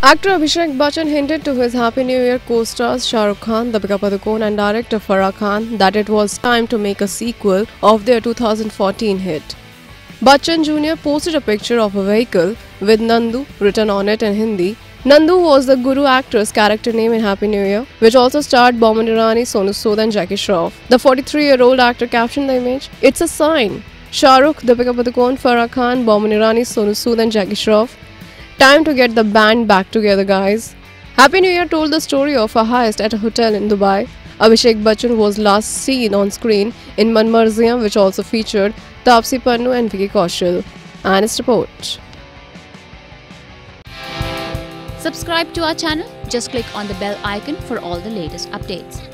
Actor Abhishek Bachchan hinted to his Happy New Year co-stars Shah Rukh Khan, Deepika Padukone and director Farah Khan that it was time to make a sequel of their 2014 hit. Bachchan Junior posted a picture of a vehicle with Nandu written on it in Hindi. Nandu was the Guru actor's character name in Happy New Year, which also starred Boman Irani, Sonu, Sood and Shroff. The 43-year-old actor captioned the image, "It's a sign. Shah Rukh, Deepika Padukone, Farah Khan, Boman Irani, Sonu, Sood and Shroff. Time to get the band back together, guys." Happy New Year told the story of a heist at a hotel in Dubai. Abhishek Bachchan was last seen on screen in Manmarziyaan, which also featured Taapsee, Pannu and Vicky Kaushal. And its report. Subscribe to our channel. Just click on the bell icon for all the latest updates.